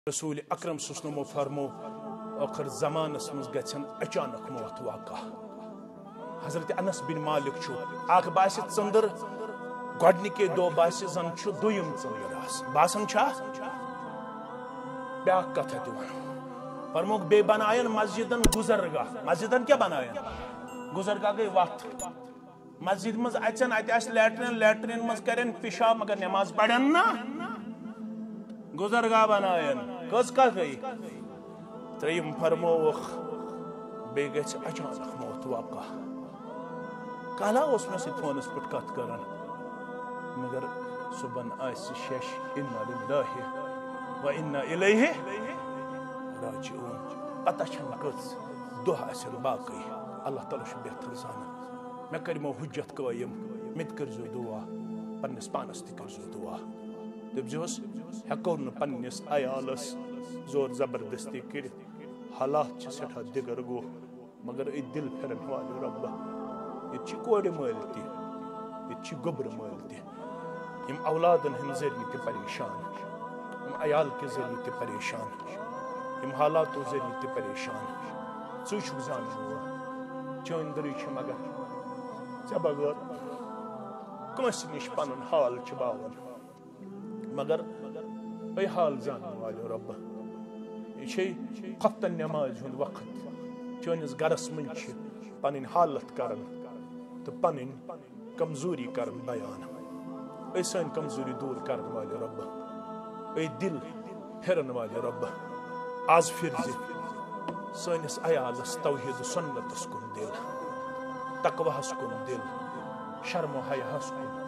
رسول اکرم صلی اللہ علیہ وسلم فرمو آخر زمانس مز گژھن اچانک موت واقع حضرت انس بن مالک چھو اخ باسہِ ژٔنٛدٕر گۄڈنِکے دۄہ باسہِ زن چھُ دوٚیِم ژٔنٛدٕر آسان باسان چھا بیاکھ کتھا تہِ ونو فرموک بیٚیہِ بناین مسجدن گزرگاہ مسجدن کیٛاہ بناین گزرگاہ گٔے وتھ مسجد مز اژن اتہِ آسہِ لیٹرین مز کرن پیشاب مگر نماز پرن نا گزرگاہ بناین کٔژ کتھ گٔے ترٛیٚیِم فرمووُکھ بیٚیہِ گژھِ اچانک موت واقع کالا اوس مےٚ سۭتۍ فونس پٮ۪ٹھ کتھ کران مگر صبحن آسہِ شش انا للہ و انا الیہ راجعون پتہ چھنہٕ کٔژ دۄہ آسن باقٕے اللہ تعالیٰ چھُ بہتر زانان مےٚ کٔرمو حجت قٲیِم مےٚ تہِ کٔرۍزیو دعا پننِس پانس تہِ کٔرۍزیو دعا دٔپۍزِہوس ہٮ۪کو نہٕ پننِس عیالس زور زبردستی کٔرِتھ حالات چھِ سٮ۪ٹھاہ دِگر گوٚو مگر أتۍ دِل پھِرن والہِ رۄبہ ییٚتہِ چھِ کورِ مٲلۍ تہِ ییٚتہِ چھِ گوٚبرٕ مٲلۍ تہِ یِم اولادن ہٕنٛدۍ ذٔریعہٕ تہِ پریشان یِم عیال کہِ ذٔریعہٕ تہِ پریشان یِم حالاتو ذٔریعہٕ تہِ پریشان ژٕ چھُکھ زانن وول چٲنۍ دٕرٕے چھِ مگر ژےٚ بغٲر کٲنٛسہِ نِش پنُن حال چھِ باوان مگر اے حال زانن والیو رۄبہ یہ چھے خفتن نمازِ ہُنٛد وقت چٲنِس گرس منٛز چھِ پنٕنۍ حالت کران تہٕ پنٕنۍ کمزوری کران بیان اے سٲنۍ کمزوری دوٗر کرن والہِ رۄبہ اے دل پھِرن والہِ رۄبہ آز پھِرزِ سٲنِس عیالس توحیٖد و سُنتس کُن دِل تقواہس کُن دِل شرم و حیاہس کُن